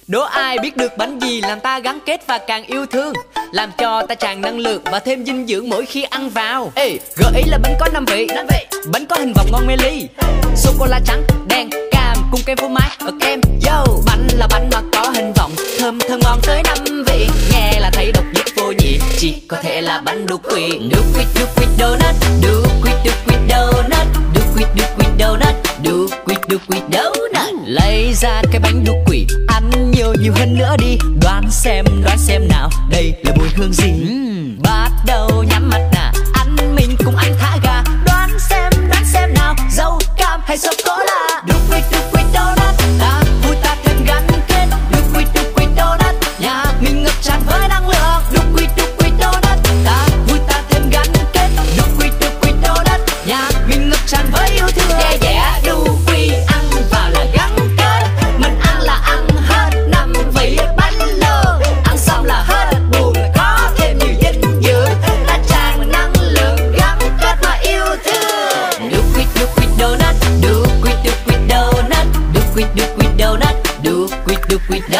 Đố ai biết được bánh gì làm ta gắn kết và càng yêu thương, làm cho ta tràn năng lượng và thêm dinh dưỡng mỗi khi ăn vào. Ê, gợi ý là bánh có 5 vị. Bánh có hình vòng ngon mê ly, sô cô la trắng, đen, cam cùng kem phô mai ở kem. Yo, bánh là bánh mà có hình vòng, thơm thơm ngon tới 5 vị. Nghe là thấy độc nhất vô nhị, chỉ có thể là bánh đu quỵt. Đu quỵt donut, đu quỵt donut, đu quỵt donut, đu quỵt donut. Lấy ra cái bánh đu quỵt, ăn nhiều hơn nữa đi. Đoán xem nào, đây là mùi hương gì? Bắt đầu nhắm mắt nè, ăn mình cùng ăn thả ga. Đoán xem nào, dâu cam hay sô cô la? Đu quỵt donut, ta vui ta thêm gắn kết. Đu quỵt donut, nhà mình ngập tràn với năng lượng. Đu quỵt donut, ta vui ta thêm gắn kết. Đu quỵt donut, nhà mình ngập tràn với yêu thương. Yeah yeah, đu quỵt ăn vào là gắn kết, mình ăn là ăn hết 5 vị bánh luôn. Ăn xong là hết buồn, có thêm nhiều dinh dưỡng, ta tràn năng lượng gắn kết và yêu thương. Đu quỵt donut, đu quỵt donut, đu quỵt donut, đu quỵt donut.